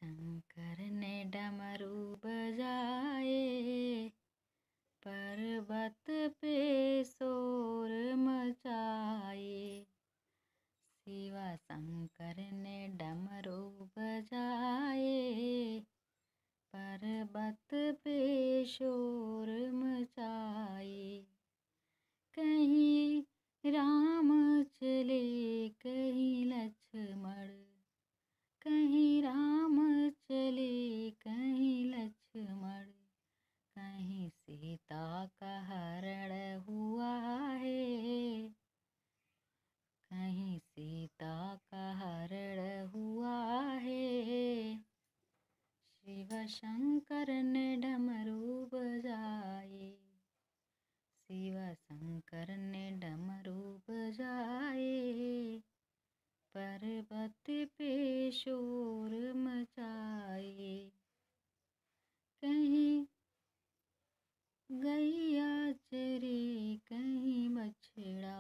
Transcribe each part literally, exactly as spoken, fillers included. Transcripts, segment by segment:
शंकर ने डमरू बजाए, पर्वत पे शोर मचाए। शिव शंकर ने डमरू बजाए, पर्वत पे शोर मचाए। कहीं राम चले कहीं लक्ष्मण, कहीं राम चले कहीं लक्ष्मण, कहीं सीता का हरण हुआ है, कहीं सीता का हरण हुआ है। शिव शंकर ने डमरू बजाए, शिव शंकर ने डमरू बजाए, पर्वत पे शोर मचाए। कहीं गैया चरे कहीं बछड़ा,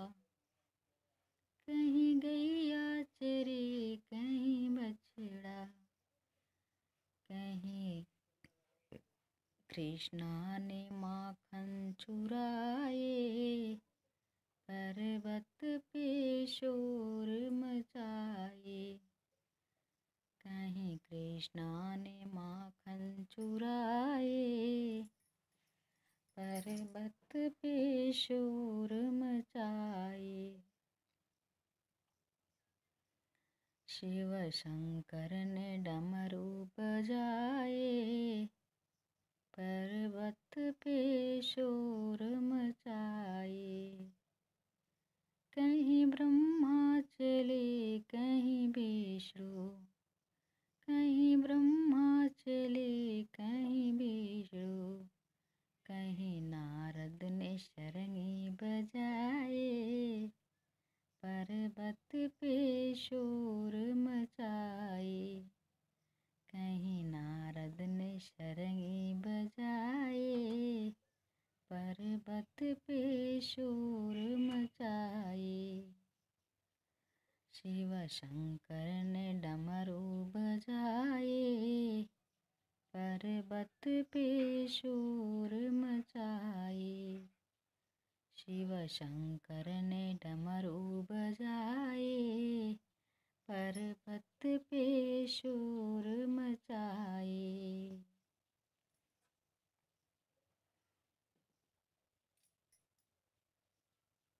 कहीं गैया चरे कहीं बछड़ा, कहीं कृष्णा ने माखन चुराए, पर्वत पे शोर मचाए। कहीं कृष्णा ने माखन चुराए, पर्वत पे शोर मचाए। शिव शंकर ने डमरू बजाए, पर्वत पे शोर मचाए। कहीं ब्रह्मा चले कहीं विष्णु, कहीं ब्रह्मा चले कहीं विष्णु, कहीं नारद ने शरणी बजाए, पर्वत पे शोर मचाए। कहीं नारद ने शरणी बजाए, पर्वत पे शोर मचाए। शिव शंकर ने डमरू बजाए, पर्वत पे शोर मचाए। शिव शंकर ने डमरू बजाए, पर्वत पे शोर मचाए।